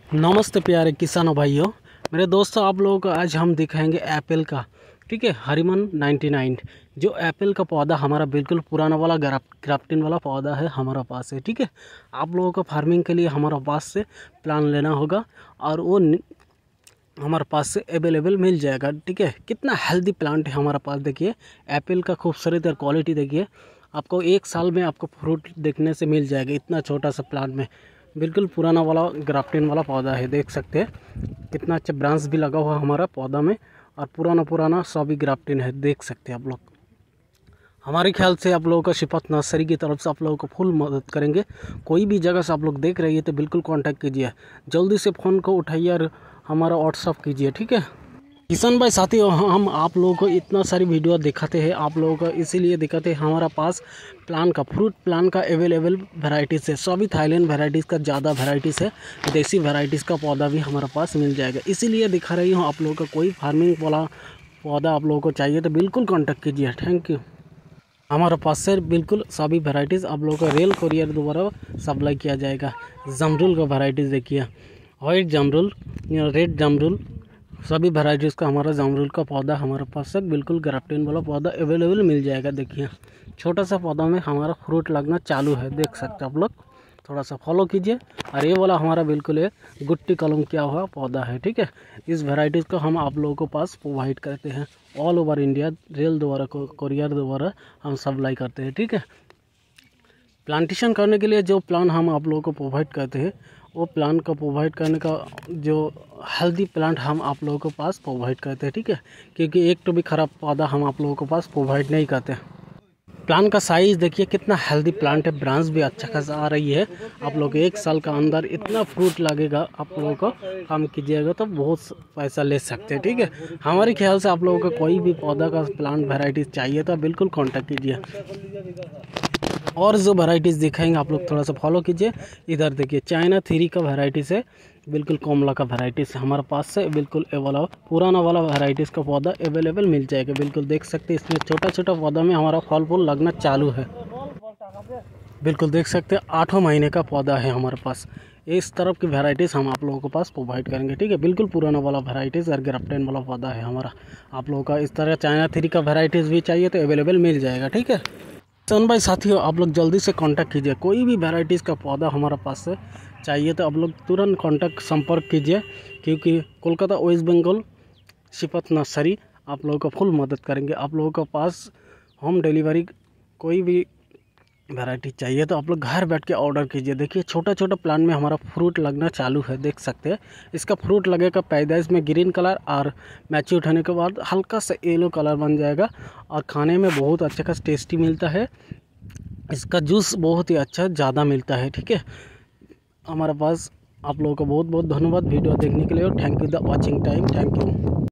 नमस्ते प्यारे किसानों भाइयों, मेरे दोस्तों, आप लोगों को आज हम दिखाएंगे एप्पल का। ठीक है, हरीमन 99 जो एप्पल का पौधा हमारा बिल्कुल पुराना वाला ग्राफ्टिंग वाला पौधा है हमारा पास है। ठीक है, आप लोगों को फार्मिंग के लिए हमारा पास से प्लान लेना होगा और वो हमारे पास से अवेलेबल मिल जाएगा। ठीक है, कितना हेल्दी प्लांट है हमारा पास। देखिए एप्पल का खूबसूरत और क्वालिटी देखिए, आपको 1 साल में आपको फ्रूट देखने से मिल जाएगा। इतना छोटा सा प्लांट में बिल्कुल पुराना वाला ग्राफ्टिंग वाला पौधा है, देख सकते हैं कितना अच्छा ब्रांच भी लगा हुआ हमारा पौधा में और पुराना सभी ग्राफ्टिंग है, देख सकते हैं आप लोग। हमारे ख्याल से आप लोगों का शिफात नर्सरी की तरफ से आप लोगों को फुल मदद करेंगे। कोई भी जगह से आप लोग देख रही है तो बिल्कुल कांटेक्ट कीजिए, जल्दी से फ़ोन को उठाइए और हमारा व्हाट्सअप कीजिए। ठीक है किसान भाई साथियों, हम आप लोगों को इतना सारी वीडियो दिखाते हैं, आप लोगों को इसीलिए दिखाते हैं हमारा पास प्लान का फ्रूट प्लान का अवेलेबल वैरायटीज़ है। सभी थाईलैंड वैरायटीज़ का ज़्यादा वैरायटीज़ है, देसी वैरायटीज़ का पौधा भी हमारे पास मिल जाएगा। इसीलिए दिखा रही हूँ आप लोगों का। कोई फार्मिंग वाला पौधा आप लोगों को चाहिए तो बिल्कुल कॉन्टेक्ट कीजिए। Thank you. हमारे पास से बिल्कुल सभी वैरायटीज़ आप लोगों को रेल कोरियर द्वारा सप्लाई किया जाएगा। जमरुल का वैरायटीज़ देखिए, वाइट जमरुल, रेड जमरुल, सभी वैरायटीज़ का हमारा जामरुल का पौधा हमारे पास से बिल्कुल ग्राफ्टिंग वाला पौधा अवेलेबल मिल जाएगा। देखिए छोटा सा पौधा में हमारा फ्रूट लगना चालू है, देख सकते हैं आप लोग। थोड़ा सा फॉलो कीजिए। और ये वाला हमारा बिल्कुल एक गुट्टी कलम किया हुआ पौधा है। ठीक है, इस वैरायटीज़ को हम आप लोगों को पास प्रोवाइड करते हैं ऑल ओवर इंडिया, रेल द्वारा कोरियर द्वारा हम सप्लाई करते हैं। ठीक है, प्लांटेशन करने के लिए जो प्लान हम आप लोगों को प्रोवाइड करते हैं, वो प्लान का प्रोवाइड करने का जो हेल्दी प्लांट हम आप लोगों को पास प्रोवाइड करते हैं। ठीक है, क्योंकि एक तो भी ख़राब पौधा हम आप लोगों को पास प्रोवाइड नहीं करते। प्लांट का साइज़ देखिए कितना हेल्दी प्लांट है, ब्रांच भी अच्छा खासा आ रही है। आप लोग 1 साल का अंदर इतना फ्रूट लगेगा, आप लोगों को काम कीजिएगा तो बहुत पैसा ले सकते हैं। ठीक है, हमारे ख्याल से आप लोगों को कोई भी पौधा का प्लांट वैरायटीज़ चाहिए तो बिल्कुल कॉन्टेक्ट कीजिए। और जो वैरायटीज़ दिखाएंगे आप लोग थोड़ा सा फॉलो कीजिए। इधर देखिए चाइना 3 का वैरायटीज़ है, बिल्कुल कॉमला का वैरायटीज़ हमारे पास से बिल्कुल वाला पुराना वाला वैरायटीज़ का पौधा अवेलेबल मिल जाएगा। बिल्कुल देख सकते हैं, इसमें छोटा छोटा पौधा में हमारा फल फूल लगना चालू है। बिल्कुल देख सकते हैं 8 महीने का पौधा है हमारे पास। इस तरफ की वैरायटीज़ हम आप लोगों के पास प्रोवाइड करेंगे। ठीक है, बिल्कुल पुराना वाला वैरायटीज़ और ग्राफ्टिंग वाला पौधा है हमारा। आप लोगों का इस तरह चाइना 3 का वैरायटीज़ भी चाहिए तो अवेलेबल मिल जाएगा। ठीक है सन भाई साथियों, आप लोग जल्दी से कांटेक्ट कीजिए। कोई भी वैरायटीज़ का पौधा हमारे पास से चाहिए तो आप लोग तुरंत कांटेक्ट संपर्क कीजिए, क्योंकि Kolkata West Bengal Shifat nursery आप लोगों को फुल मदद करेंगे। आप लोगों के पास होम डिलीवरी कोई भी वैरायटी चाहिए तो आप लोग घर बैठ के ऑर्डर कीजिए। देखिए छोटा छोटा प्लांट में हमारा फ्रूट लगना चालू है, देख सकते हैं। इसका फ्रूट लगेगा पैदाइश में ग्रीन कलर और मैच्योर होने के बाद हल्का सा येलो कलर बन जाएगा और खाने में बहुत अच्छा खासा टेस्टी मिलता है। इसका जूस बहुत ही अच्छा ज़्यादा मिलता है। ठीक है, हमारे पास आप लोगों को बहुत बहुत धन्यवाद वीडियो देखने के लिए और thank you the watching time. Thank you.